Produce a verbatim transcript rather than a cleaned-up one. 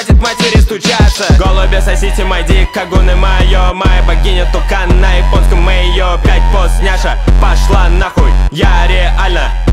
хватит матери стучаться. Голуби, сосите мой дик, кагуны майо. Моя богиня Тукан, на японском мэйо. Пять пост, няша, пошла нахуй, я реально